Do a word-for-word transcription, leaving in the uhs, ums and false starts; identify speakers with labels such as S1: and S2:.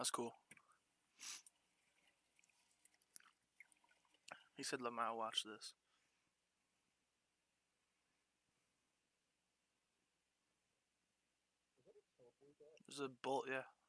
S1: That's cool. He said, let Mao watch this. There's a bullet, yeah.